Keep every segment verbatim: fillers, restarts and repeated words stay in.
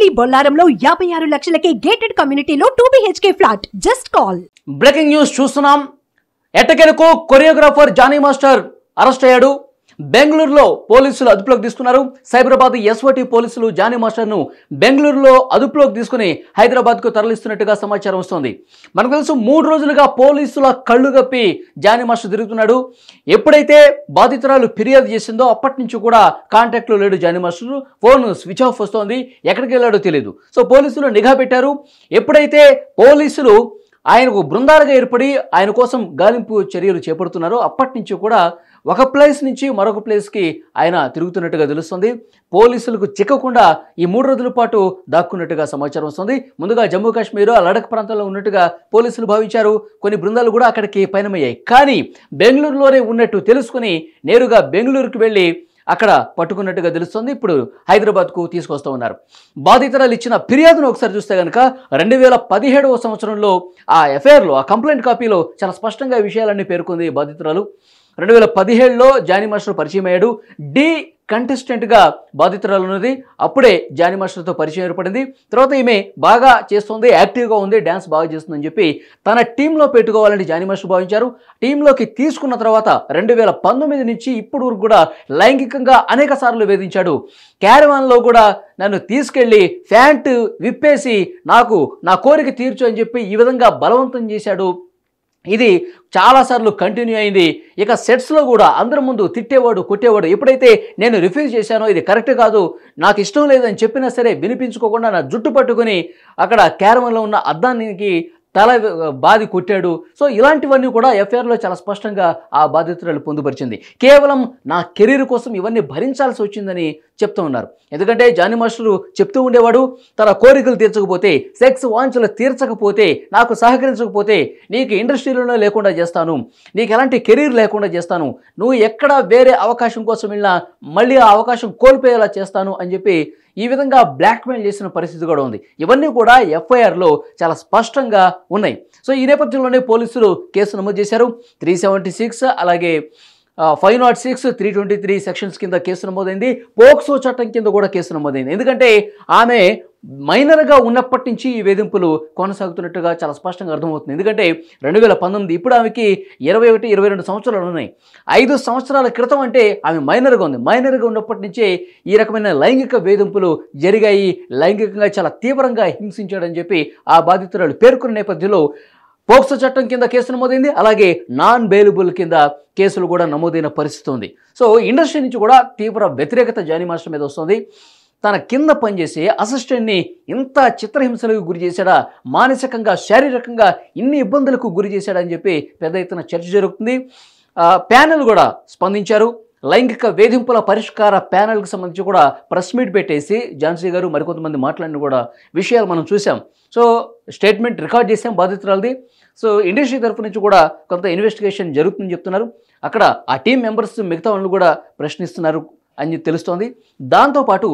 మీ బొల్లారంలో యాభై ఆరు లక్షలకే గేటెడ్ కమ్యూనిటీలో two BHK flat. Just call. Breaking news చూస్తున్నాం. ఎట్టకేలకు కొరియోగ్రాఫర్ జానీ మాస్టర్ అరెస్ట్ అయ్యాడు. బెంగళూరులో పోలీసులు అదుపులోకి తీసుకున్నారు. సైబరాబాద్ ఎస్ఓటి పోలీసులు జానీ మాస్టర్ను బెంగళూరులో అదుపులోకి తీసుకుని హైదరాబాద్కు తరలిస్తున్నట్టుగా సమాచారం వస్తోంది. మనకు తెలుసు, మూడు రోజులుగా పోలీసుల కళ్ళు గప్పి జానీ మాస్టర్ తిరుగుతున్నాడు. ఎప్పుడైతే బాధితురాలు ఫిర్యాదు చేసిందో అప్పటి నుంచి కూడా కాంటాక్ట్లో లేడు Jani master. Phone switch off వస్తోంది, ఎక్కడికి వెళ్ళాడో తెలియదు. సో పోలీసులు నిఘా పెట్టారు. ఎప్పుడైతే పోలీసులు ఆయనకు బృందాలుగా ఏర్పడి ఆయన కోసం గాలింపు చర్యలు చేపడుతున్నారో అప్పటి నుంచి కూడా ఒక ప్లేస్ నుంచి మరొక ప్లేస్కి ఆయన తిరుగుతున్నట్టుగా తెలుస్తుంది. పోలీసులకు చిక్కకుండా ఈ మూడు రోజుల పాటు దాక్కున్నట్టుగా సమాచారం వస్తుంది. ముందుగా జమ్మూ కాశ్మీర్ లడఖ్ ప్రాంతంలో ఉన్నట్టుగా పోలీసులు భావించారు. కొన్ని బృందాలు కూడా అక్కడికి పయనమయ్యాయి. కానీ బెంగళూరులోనే ఉన్నట్టు తెలుసుకుని నేరుగా బెంగళూరుకు వెళ్ళి అక్కడ పట్టుకున్నట్టుగా తెలుస్తుంది. ఇప్పుడు హైదరాబాద్కు తీసుకొస్తూ ఉన్నారు. బాధితురాలు ఇచ్చిన ఫిర్యాదును ఒకసారి చూస్తే కనుక రెండు వేల పదిహేడవ సంవత్సరంలో ఆ ఎఫ్ఐఆర్లో, ఆ కంప్లైంట్ కాపీలో చాలా స్పష్టంగా విషయాలన్నీ పేర్కొంది బాధితురాలు. రెండు వేల పదిహేడులో జానీ మాస్టర్ పరిచయం అయ్యాడు. డి కంటెస్టెంట్గా బాధితురాలు ఉన్నది. అప్పుడే జానీ మాస్టర్తో పరిచయం ఏర్పడింది. తర్వాత ఈమె బాగా చేస్తుంది, యాక్టివ్గా ఉంది, డ్యాన్స్ బాగా చేస్తుందని చెప్పి తన టీంలో పెట్టుకోవాలని జానీ మాస్టర్ భావించారు. టీంలోకి తీసుకున్న తర్వాత రెండు వేల పంతొమ్మిది నుంచి ఇప్పుడు వరకు కూడా లైంగికంగా అనేక సార్లు వేధించాడు. క్యారవాన్లో కూడా నన్ను తీసుకెళ్ళి ప్యాంటు విప్పేసి నాకు నా కోరిక తీర్చు అని చెప్పి ఈ విధంగా బలవంతం చేశాడు. ఇది చాలాసార్లు కంటిన్యూ అయింది. ఇక సెట్స్లో కూడా అందరి ముందు తిట్టేవాడు, కొట్టేవాడు. ఎప్పుడైతే నేను రిఫ్యూజ్ చేశానో, ఇది కరెక్ట్ కాదు, నాకు ఇష్టం లేదని చెప్పినా సరే వినిపించుకోకుండా నా జుట్టు పట్టుకొని అక్కడ క్యారవన్లో ఉన్న అద్దానికి తల బాది కొట్టాడు. సో ఇలాంటివన్నీ కూడా ఎఫ్ఐఆర్లో చాలా స్పష్టంగా ఆ బాధితురాలు పొందుపరిచింది. కేవలం నా కెరీర్ కోసం ఇవన్నీ భరించాల్సి వచ్చిందని చెప్తూ ఉన్నారు. ఎందుకంటే జానీ మాస్టరు చెప్తూ ఉండేవాడు, తన కోరికలు తీర్చకపోతే, సెక్స్ వాంఛలు తీర్చకపోతే, నాకు సహకరించకపోతే నీకు ఇండస్ట్రీలోనే లేకుండా చేస్తాను, నీకు ఎలాంటి కెరీర్ లేకుండా చేస్తాను, నువ్వు ఎక్కడ వేరే అవకాశం కోసం వెళ్ళినా మళ్ళీ ఆ అవకాశం కోల్పోయేలా చేస్తాను అని చెప్పి ఈ విధంగా బ్లాక్మెయిల్ చేసిన పరిస్థితి కూడా ఉంది. ఇవన్నీ కూడా ఎఫ్ఐఆర్లో చాలా స్పష్టంగా ఉన్నాయి. సో ఈ నేపథ్యంలోనే పోలీసులు కేసు నమోదు చేశారు. త్రీ సెవెంటీ సిక్స్ అలాగే five nought six three twenty three sections కింద కేసు నమోదైంది. పోక్సో చట్టం కింద కూడా కేసు నమోదైంది. ఎందుకంటే ఆమె మైనర్గా ఉన్నప్పటి నుంచి ఈ వేధింపులు కొనసాగుతున్నట్టుగా చాలా స్పష్టంగా అర్థమవుతుంది. ఎందుకంటే రెండు వేల పంతొమ్మిది ఇప్పుడు ఆమెకి ఇరవై ఒకటి ఇరవై రెండు సంవత్సరాలు ఉన్నాయి. ఐదు సంవత్సరాల క్రితం అంటే ఆమె మైనర్గా ఉంది. మైనర్గా ఉన్నప్పటి నుంచే ఈ రకమైన లైంగిక వేధింపులు జరిగాయి, లైంగికంగా చాలా తీవ్రంగా హింసించాడని చెప్పి ఆ బాధితురాలు పేర్కొన్న నేపథ్యంలో పోక్సో చట్టం కింద కేసు నమోదైంది. అలాగే నాన్ బెయిలబుల్ కింద కేసులు కూడా నమోదైన పరిస్థితి ఉంది. సో ఇండస్ట్రీ నుంచి కూడా తీవ్ర వ్యతిరేకత జానీ మాస్టర్ మీద వస్తుంది. తన కింద పనిచేసే అసిస్టెంట్ని ఇంత చిత్రహింసలకు గురి చేశాడా, మానసికంగా శారీరకంగా ఇన్ని ఇబ్బందులకు గురి చేశాడని చెప్పి పెద్ద ఎత్తున చర్చ జరుగుతుంది. ప్యానెల్ కూడా స్పందించారు. లైంగిక వేధింపుల పరిష్కార ప్యానెల్కి సంబంధించి కూడా ప్రెస్ మీట్ పెట్టేసి ఝాన్సీ గారు మరికొంతమంది మాట్లాడిన కూడా విషయాలు మనం చూసాం. సో స్టేట్మెంట్ రికార్డ్ చేసాం బాధితురాలది. సో ఇండస్ట్రీ తరఫు నుంచి కూడా కొంత ఇన్వెస్టిగేషన్ జరుగుతుందని చెప్తున్నారు. అక్కడ ఆ టీం మెంబర్స్ మిగతా వాళ్ళు కూడా ప్రశ్నిస్తున్నారు అని తెలుస్తోంది. దాంతోపాటు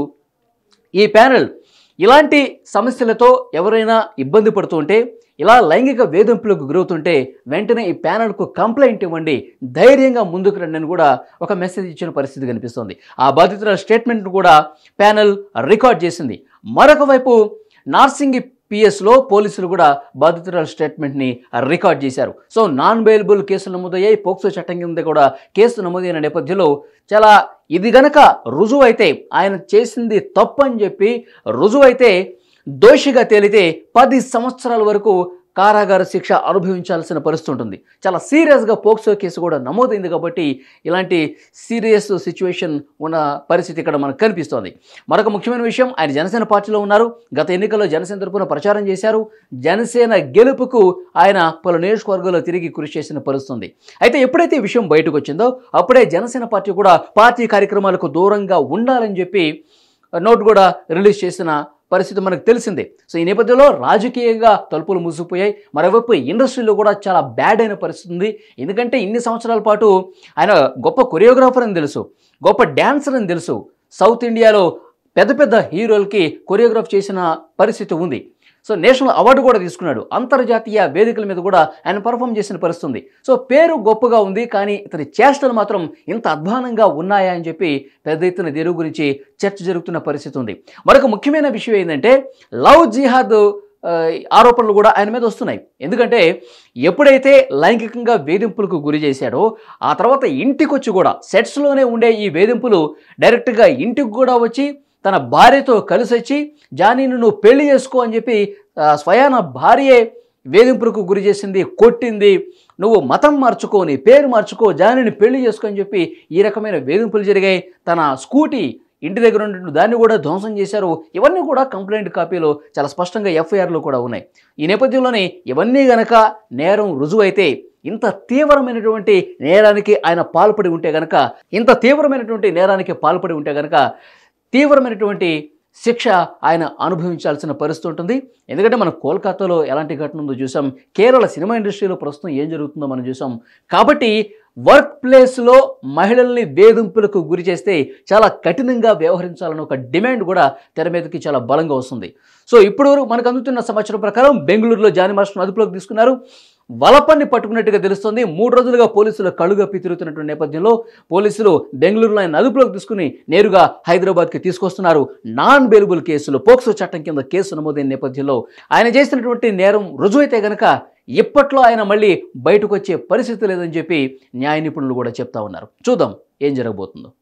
ఈ ప్యానెల్ ఇలాంటి సమస్యలతో ఎవరైనా ఇబ్బంది పడుతుంటే, ఇలా లైంగిక వేధింపులకు గురవుతుంటే వెంటనే ఈ ప్యానెల్కు కంప్లైంట్ ఇవ్వండి, ధైర్యంగా ముందుకు రండి అని కూడా ఒక మెసేజ్ ఇచ్చిన పరిస్థితి కనిపిస్తుంది. ఆ బాధితుల స్టేట్మెంట్ను కూడా ప్యానెల్ రికార్డ్ చేసింది. మరొక వైపు నార్సింగి పిఎస్లో పోలీసులు కూడా బాధితురాల స్టేట్మెంట్ని రికార్డ్ చేశారు. సో నాన్ బెయిలబుల్ కేసులు నమోదయ్యాయి. పోక్సో చట్టం కింద కూడా కేసు నమోదైన నేపథ్యంలో చాలా ఇది గనక రుజువు అయితే, ఆయన చేసింది తప్పు అని చెప్పి రుజువు అయితే, దోషిగా తేలితే పది సంవత్సరాల వరకు కారాగార శిక్ష అనుభవించాల్సిన పరిస్థితి ఉంటుంది. చాలా సీరియస్గా పోక్సో కేసు కూడా నమోదైంది కాబట్టి ఇలాంటి సీరియస్ సిచ్యువేషన్ ఉన్న పరిస్థితి ఇక్కడ మనకు కనిపిస్తోంది. మరొక ముఖ్యమైన విషయం, ఆయన జనసేన పార్టీలో ఉన్నారు. గత ఎన్నికల్లో జనసేన తరపున ప్రచారం చేశారు. జనసేన గెలుపుకు ఆయన పలు నియోజకవర్గాల్లో తిరిగి కృషి చేసిన పరిస్థితి. అయితే ఎప్పుడైతే ఈ విషయం బయటకు వచ్చిందో అప్పుడే జనసేన పార్టీ కూడా పార్టీ కార్యక్రమాలకు దూరంగా ఉండాలని చెప్పి నోట్ కూడా రిలీజ్ చేసిన పరిస్థితి మనకు తెలిసిందే. సో ఈ నేపథ్యంలో రాజకీయంగా తలుపులు మూసిపోయాయి. మరోవైపు ఇండస్ట్రీలో కూడా చాలా బ్యాడ్ అయిన పరిస్థితి ఉంది. ఎందుకంటే ఇన్ని సంవత్సరాల పాటు ఆయన గొప్ప కొరియోగ్రాఫర్ అని తెలుసు, గొప్ప డ్యాన్సర్ అని తెలుసు, సౌత్ ఇండియాలో పెద్ద పెద్ద హీరోలకి కొరియోగ్రాఫ్ చేసిన పరిస్థితి ఉంది. సో నేషనల్ అవార్డు కూడా తీసుకున్నాడు. అంతర్జాతీయ వేదికల మీద కూడా ఆయన పర్ఫామ్ చేసిన పరిస్థితి ఉంది. సో పేరు గొప్పగా ఉంది, కానీ ఇతని చేష్టలు మాత్రం ఇంత అధ్వానంగా ఉన్నాయా అని చెప్పి పెద్ద ఎత్తున దీని గురించి చర్చ జరుగుతున్న పరిస్థితి ఉంది. మరొక ముఖ్యమైన విషయం ఏంటంటే లవ్ జిహాద్ ఆరోపణలు కూడా ఆయన మీద వస్తున్నాయి. ఎందుకంటే ఎప్పుడైతే లైంగికంగా వేధింపులకు గురి చేశాడో ఆ తర్వాత ఇంటికి వచ్చి కూడా సెట్స్లోనే ఉండే ఈ వేధింపులు డైరెక్ట్గా ఇంటికి కూడా వచ్చి తన భార్యతో కలిసి వచ్చి జానీని నువ్వు పెళ్లి చేసుకో అని చెప్పి స్వయాన భార్యే వేధింపులకు గురి చేసింది, కొట్టింది. నువ్వు మతం మార్చుకో, నీ పేరు మార్చుకో, జానీని పెళ్లి చేసుకో అని చెప్పి ఈ రకమైన వేధింపులు జరిగాయి. తన స్కూటీ ఇంటి దగ్గర ఉన్నటువంటి దాన్ని కూడా ధ్వంసం చేశారు. ఇవన్నీ కూడా కంప్లైంట్ కాపీలో చాలా స్పష్టంగా ఎఫ్ఐఆర్లో కూడా ఉన్నాయి. ఈ నేపథ్యంలోనే ఇవన్నీ గనక నేరం రుజువైతే, ఇంత తీవ్రమైనటువంటి నేరానికి ఆయన పాల్పడి ఉంటే గనక ఇంత తీవ్రమైనటువంటి నేరానికి పాల్పడి ఉంటే గనక తీవ్రమైనటువంటి శిక్ష ఆయన అనుభవించాల్సిన పరిస్థితి ఉంటుంది. ఎందుకంటే మనం కోల్కతాలో ఎలాంటి ఘటన ఉందో చూసాం, కేరళ సినిమా ఇండస్ట్రీలో ప్రస్తుతం ఏం జరుగుతుందో మనం చూసాం. కాబట్టి వర్క్ ప్లేస్లో మహిళల్ని వేధింపులకు గురి చేస్తే చాలా కఠినంగా వ్యవహరించాలని ఒక డిమాండ్ కూడా తెర మీదకి చాలా బలంగా వస్తుంది. సో ఇప్పుడు మనకు అందుతున్న సమాచారం ప్రకారం బెంగళూరులో జానీ మాస్టర్ను అదుపులోకి తీసుకున్నారు. వలపన్ని పట్టుకున్నట్టుగా తెలుస్తోంది. మూడు రోజులుగా పోలీసులు కళ్ళుగప్పి తిరుగుతున్నటువంటి నేపథ్యంలో పోలీసులు బెంగళూరులో ఆయన అదుపులోకి తీసుకుని నేరుగా హైదరాబాద్కి తీసుకొస్తున్నారు. నాన్ బెయిలబుల్ కేసులు, పోక్సో చట్టం కింద కేసు నమోదైన నేపథ్యంలో ఆయన చేసినటువంటి నేరం రుజువైతే గనక ఇప్పట్లో ఆయన మళ్ళీ బయటకు వచ్చే పరిస్థితి లేదని చెప్పి న్యాయ నిపుణులు కూడా చెప్తా ఉన్నారు. చూద్దాం ఏం జరగబోతుందో.